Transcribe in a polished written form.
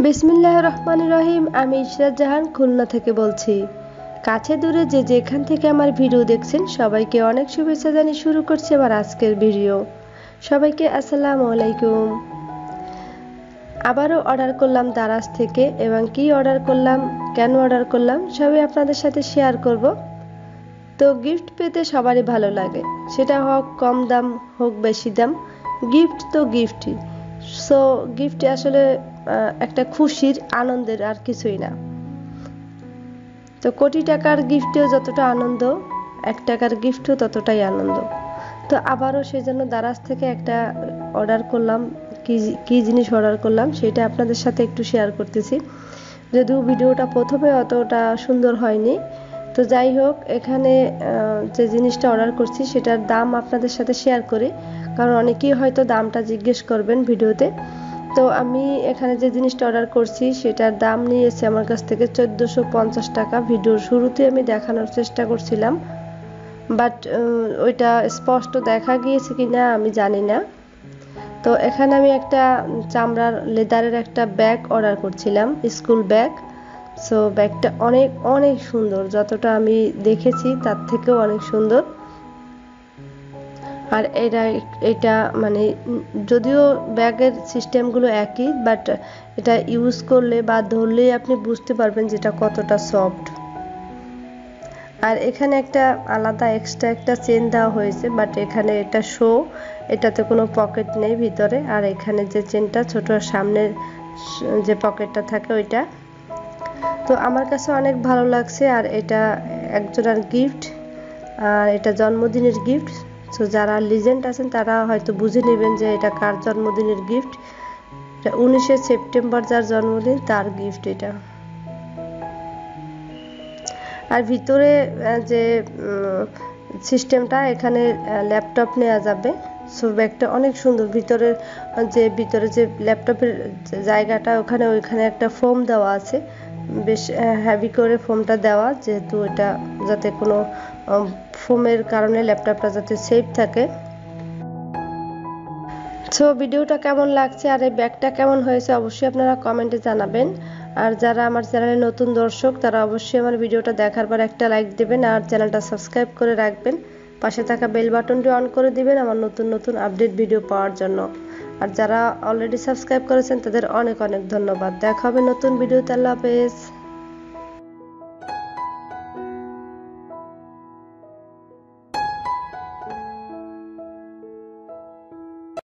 বিসমিল্লাহির রহমানির রহিম। আমি ইসরাত জাহান খুলনা থেকে বলছি। কাছে দূরে যে যেখান থেকে আমার ভিডিও দেখছেন সবাইকে অনেক শুভেচ্ছা জানিয়ে শুরু করছি আমার আজকের ভিডিও। সবাইকে আসসালামু আলাইকুম। আবারও অর্ডার করলাম দারাজ থেকে এবং কি অর্ডার করলাম, কেন অর্ডার করলাম সবই আপনাদের সাথে শেয়ার করব। তো গিফট পেতে সবারই ভালো লাগে, সেটা হোক কম দাম হোক বেশি দাম, গিফট তো গিফটই। সো গিফট আসলে একটা খুশির আনন্দের, আর কিছুই না। তো কোটি টাকার গিফটেও যতটা আনন্দ, 1 টাকার গিফটও ততটাই আনন্দ। তো আবারও সেই জন্য দারাজ থেকে একটা অর্ডার করলাম। কি জিনিস অর্ডার করলাম সেটা আপনাদের সাথে একটু শেয়ার করতেছি, যদিও ভিডিওটা প্রথমে অতটা সুন্দর হয়নি। তো যাই হোক, এখানে যে জিনিসটা অর্ডার করছি সেটার দাম আপনাদের সাথে শেয়ার করি, কারণ অনেকেই হয়তো দামটা জিজ্ঞেস করবেন ভিডিওতে। তো আমি এখানে যে জিনিসটা অর্ডার করছি সেটার দাম নিয়েছে আমার কাছ থেকে 1450 টাকা। ভিডিওর শুরুতে আমি দেখানোর চেষ্টা করছিলাম, বাট ওইটা স্পষ্ট দেখা গিয়েছে কিনা আমি জানি না। তো এখানে আমি একটা চামড়ার লেদারের একটা ব্যাগ অর্ডার করছিলাম, স্কুল ব্যাগ। সো ব্যাগটা অনেক অনেক সুন্দর, যতটা আমি দেখেছি তার থেকেও অনেক সুন্দর। আর এটা মানে যদিও ব্যাগের সিস্টেমগুলো একই, বাট এটা ইউজ করলে বা ধরলেই আপনি বুঝতে পারবেন যেটা কতটা সফট। আর এখানে একটা আলাদা এক্সট্রা একটা চেন দেওয়া হয়েছে, বাট এখানে এটা এটাতে কোনো পকেট নেই ভিতরে। আর এখানে যে চেনটা ছোট, সামনের যে পকেটটা থাকে ওইটা। তো আমার কাছে অনেক ভালো লাগছে। আর এটা একজনের গিফট, আর এটা জন্মদিনের গিফট। সো যারা লিজেন্ড আছেন তারা হয়তো বুঝে নেবেন যে এটা কার জন্মদিনের গিফট। 19শে সেপ্টেম্বর যার জন্মদিন তার গিফট এটা। আর ভিতরে যে সিস্টেমটা, এখানে ল্যাপটপ নেওয়া যাবে। সো ব্যাগটা অনেক সুন্দর। ভিতরে যে ল্যাপটপের জায়গাটা ওইখানে একটা ফোম দেওয়া আছে, বেশ হেভি করে ফোমটা দেওয়া, যেহেতু এটা যাতে কোনো ফোমের কারণে ল্যাপটপটা যাতে সেফ থাকে। সো ভিডিওটা কেমন লাগছে আর এই ব্যাগটা কেমন হয়েছে অবশ্যই আপনারা কমেন্টে জানাবেন। আর যারা আমার চ্যানেলে নতুন দর্শক তারা অবশ্যই আমার ভিডিওটা দেখার পর একটা লাইক দেবেন আর চ্যানেলটা সাবস্ক্রাইব করে রাখবেন। পাশে থাকা বেল বাটনটি অন করে দিবেন আমার নতুন নতুন আপডেট ভিডিও পাওয়ার জন্য। আর যারা অলরেডি সাবস্ক্রাইব করেছেন তাদের অনেক অনেক ধন্যবাদ। দেখা হবে নতুন ভিডিওতে। আল্লাহ হাফেজ।